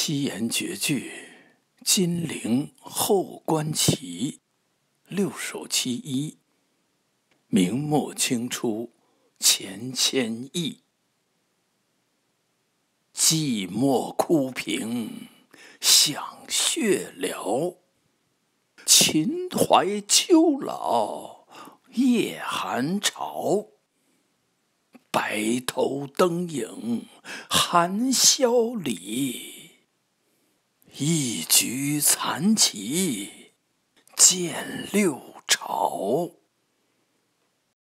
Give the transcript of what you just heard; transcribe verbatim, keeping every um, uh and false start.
七言绝句《金陵后观棋》六首其一。明末清初钱谦益。寂寞枯萍想血疗，秦淮秋老夜寒潮。白头灯影寒宵里，一局残棋见六朝。